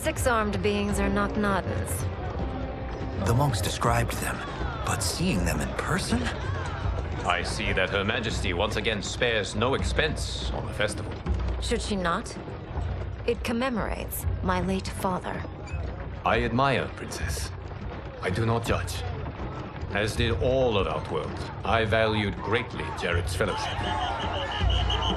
six-armed beings are not Nadans. The monks described them, but seeing them in person? I see that Her Majesty once again spares no expense on the festival. Should she not? It commemorates my late father. I admire, Princess. I do not judge. As did all of Outworld, I valued greatly Jared's fellowship.